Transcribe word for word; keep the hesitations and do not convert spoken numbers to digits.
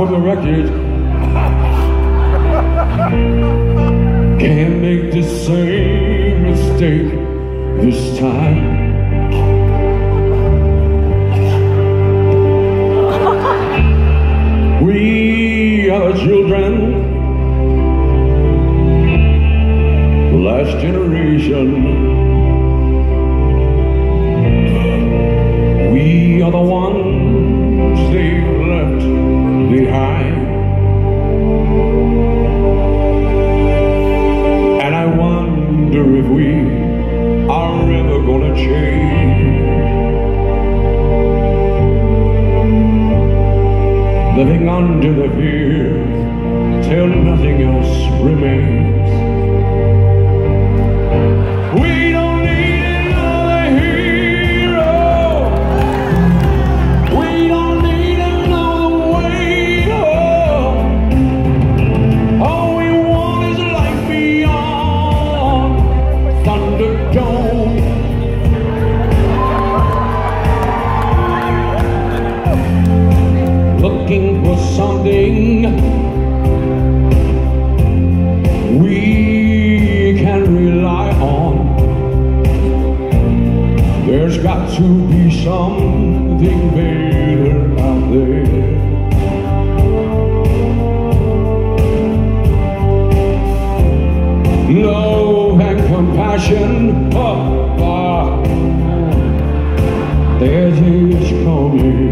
from the wreckage. Can't make the same mistake this time. We are the children, the last generation. We are the ones they've left behind. And I wonder if we are ever gonna change. Living under the fear till nothing else remains. We don't need another hero. We don't need another way home. All we want is a life beyond Thunderdome. Looking for something we can rely on. There's got to be something better out there. Love and compassion, oh, oh, there's age coming.